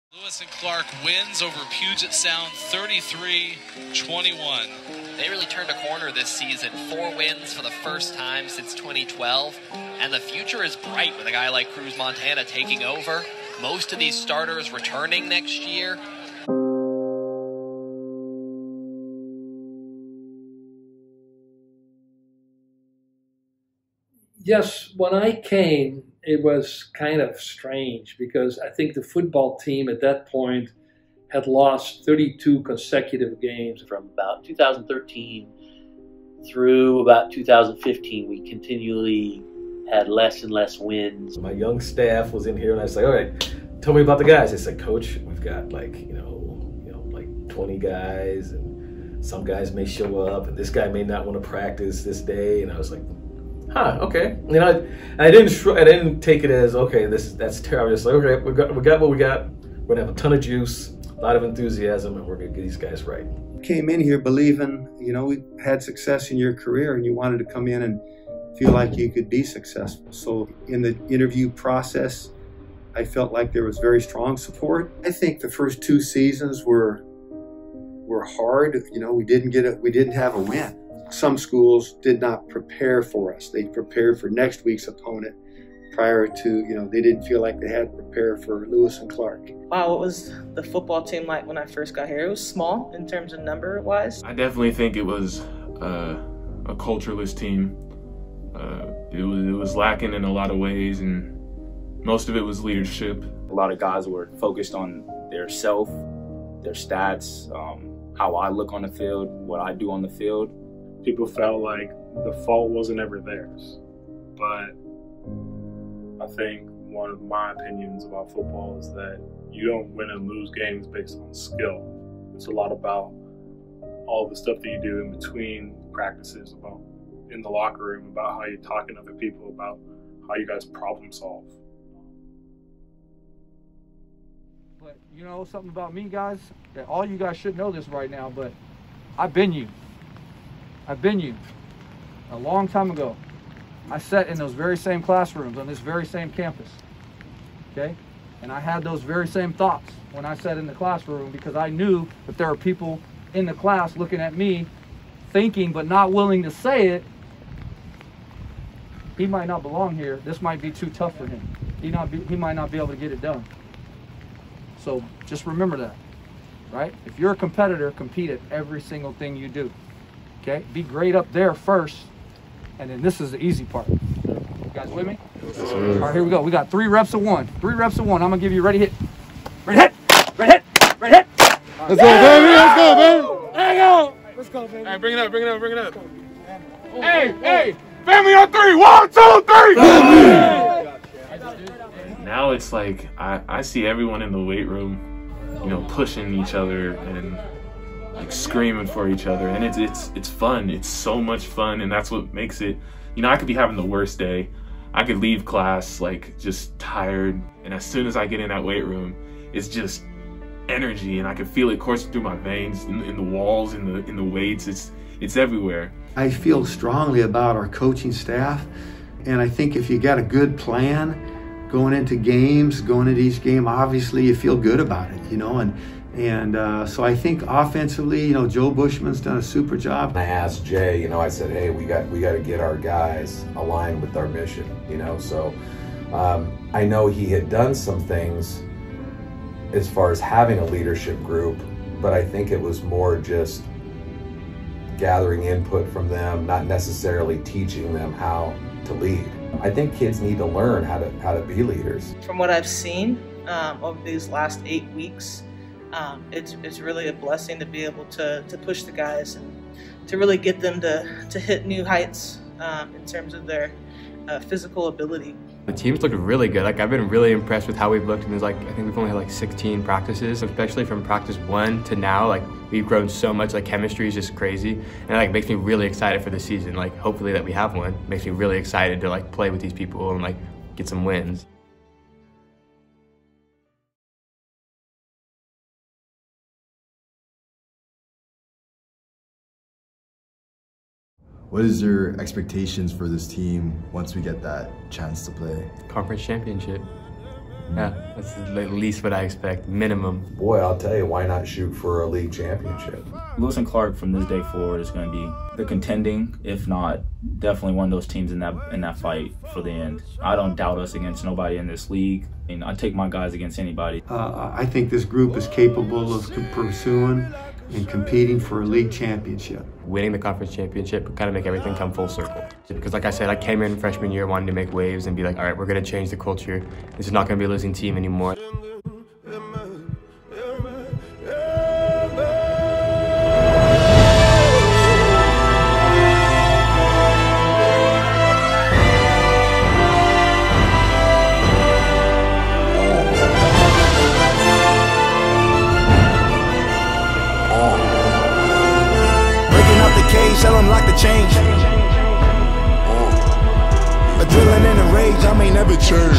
Lewis and Clark wins over Puget Sound 33-21. They really turned a corner this season. 4 wins for the first time since 2012. And the future is bright with a guy like Cruz Montana taking over. Most of these starters returning next year. Yes, when I came, it was kind of strange because I think the football team at that point had lost 32 consecutive games. From about 2013 through about 2015, we continually had less and less wins. My young staff was in here and I said, all right, tell me about the guys. They said, Coach, we've got like 20 guys and some guys may show up and this guy may not want to practice this day. And I was like, okay. I didn't take it as, okay, that's terrible. Just like, okay, we got what we got. We're gonna have a ton of juice, a lot of enthusiasm, and we're gonna get these guys right. Came in here believing, we had success in your career and you wanted to come in and feel like you could be successful. So in the interview process, I felt like there was very strong support. I think the first 2 seasons were hard. We didn't have a win. Some schools did not prepare for us. They prepared for next week's opponent prior to, they didn't feel like they had to prepare for Lewis and Clark. Wow, what was the football team like when I first got here? It was small in terms of number-wise. I definitely think it was a cultureless team. It was lacking in a lot of ways, and most of it was leadership. A lot of guys were focused on their self, their stats, how I look on the field, what I do on the field. People felt like the fault wasn't ever theirs. But I think one of my opinions about football is that you don't win and lose games based on skill. It's a lot about all the stuff that you do in between practices, about in the locker room, about how you're talking to other people, about how you guys problem solve. But something about me, guys, that all you guys should know this right now, but I've been you a long time ago. I sat in those very same classrooms on this very same campus, okay? And I had those very same thoughts when I sat in the classroom because I knew that there are people in the class looking at me, thinking but not willing to say it. He might not belong here. This might be too tough for him. He might not be able to get it done. So just remember that, right? If you're a competitor, compete at every single thing you do. Okay, be great up there first, and then this is the easy part. You guys with me? Yes, all right, here we go. We got 3 reps of 1. 3 reps of 1. I'm gonna give you ready hit. Ready hit. Ready hit. Ready hit. Let's go, baby. Let's go, baby. There you go. Let's go, baby. All right, bring it up. Bring it up. Bring it up. Hey, family on 3. 1, 2, 3. Now it's like I see everyone in the weight room, pushing each other and like screaming for each other, and it's fun. It's so much fun, and that's what makes it. I could be having the worst day. I could leave class like just tired, and as soon as I get in that weight room, it's just energy, and I can feel it coursing through my veins, in the walls, in the weights. It's everywhere. I feel strongly about our coaching staff, and I think if you got a good plan going into each game, obviously you feel good about it, And so I think offensively, Joe Bushman's done a super job. I asked Jay, I said, hey, we got to get our guys aligned with our mission, So I know he had done some things as far as having a leadership group, but I think it was more just gathering input from them, not necessarily teaching them how to lead. I think kids need to learn how to be leaders. From what I've seen over these last 8 weeks, it's really a blessing to be able to push the guys and to really get them to hit new heights in terms of their physical ability. The team's looked really good. I've been really impressed with how we've looked, and I think we've only had 16 practices, especially from practice 1 to now. We've grown so much. Chemistry is just crazy, and it makes me really excited for the season. Hopefully that we have one. It makes me really excited to play with these people and get some wins. What is your expectations for this team once we get that chance to play? Conference championship. Yeah, that's at least what I expect, minimum. Boy, I'll tell you, why not shoot for a league championship? Lewis and Clark from this day forward is going to be the contending, if not definitely one of those teams in that fight for the end. I don't doubt us against nobody in this league. I mean, I take my guys against anybody. I think this group is capable of pursuing and competing for a league championship. Winning the conference championship would kind of make everything come full circle. Because like I said, I came in freshman year wanting to make waves and be like, all right, we're going to change the culture. This is not going to be a losing team anymore. Tell them lock the change. Adrenaline and rage, I may never change.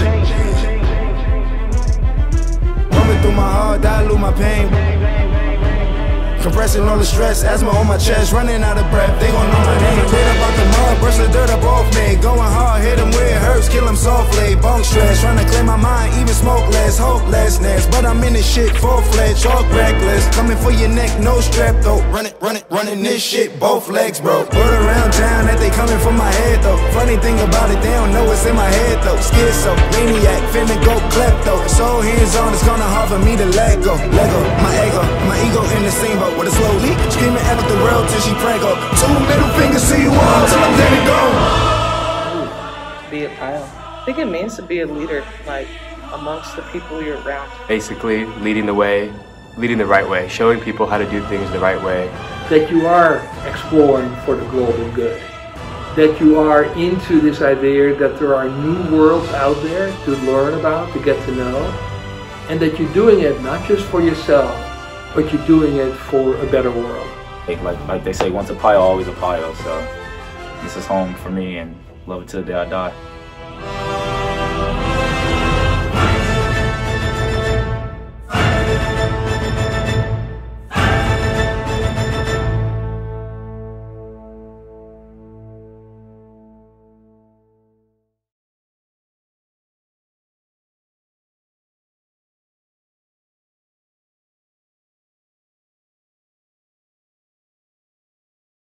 Coming through my heart, dilute my pain. Compressing all the stress, asthma on my chest, running out of breath, they gon' know my name. Clean up out the mud, brush the dirt up off me. Going hard, hit them where it hurts, kill them softly. Bunk stress, trying to clear my mind, even smoke less, hopelessness. But I'm in this shit, full-fledged, talk reckless. Coming for your neck, no strap though. Running this shit, both legs, bro. Word around town that they coming for my head though. Funny thing about it, they don't know what's in my head though. Schizo, maniac, finna go klepto. So hands on, it's gonna hard for me to let go. Lego, my ego in the same boat. With a slow leak, screaming at the world till she prank up. 2 middle fingers to you all till I'm dead and gone. To be a Kyle, I think it means to be a leader, like amongst the people you're around. Basically, leading the way, leading the right way, showing people how to do things the right way. That you are exploring for the global good. That you are into this idea that there are new worlds out there to learn about, to get to know. And that you're doing it not just for yourself, but you're doing it for a better world. Like they say, once a Pio, always a Pio. So this is home for me, and love it till the day I die.